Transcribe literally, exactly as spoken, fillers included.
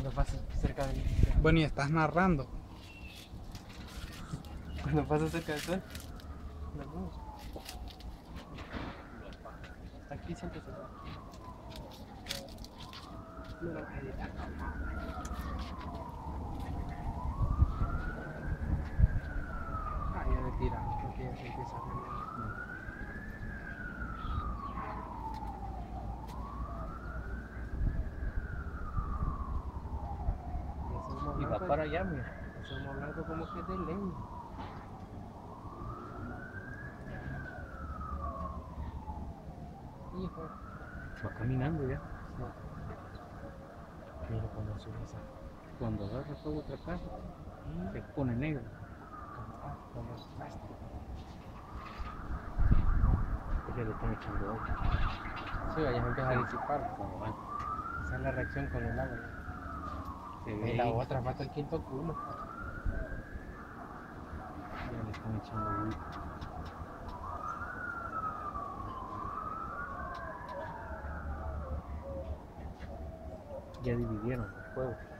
Cuando pasas cerca del... Bueno, y estás narrando. Cuando pasas cerca del sol. La luz. Aquí siempre se va. No lo voy a editar. Ah, ya de tirar, porque ya se empieza a ver. Y va para allá, mira. Estamos hablando como que de leña. Hijo. Va caminando ya. Sí. Mira cuando sube esa. Cuando agarra fuego otra casa, se pone negro. Ah, como es plástico. Ya le están echando agua. Sí, ya se empieza a disipar. Como van. Esa es la reacción con el agua. Se Y ve la ahí, otra falta el quinto culo. ya le están echando agua. Ya dividieron los fuegos.